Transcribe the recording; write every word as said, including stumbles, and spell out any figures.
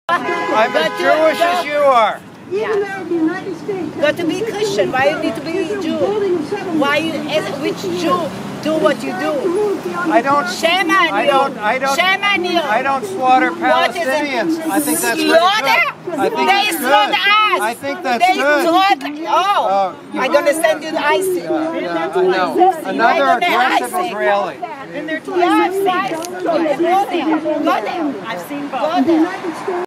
I'm as Jewish as you are. Even though the United States Got to be Christian. Why you need to be Jew? Why you, as which Jew do what you do? I don't. Shame on I you. don't. I don't. Shame on you. I don't slaughter What is it? Palestinians. I think that's pretty Slaughter? good. I think They that's slaughter good. us. I think that's they good. Slaughter. Oh, Oh, you- I'm gonna send you the ice. Yeah, yeah, I know. Another aggressive Israeli. Yeah, I've seen. Go there. Go there. I've seen Go there.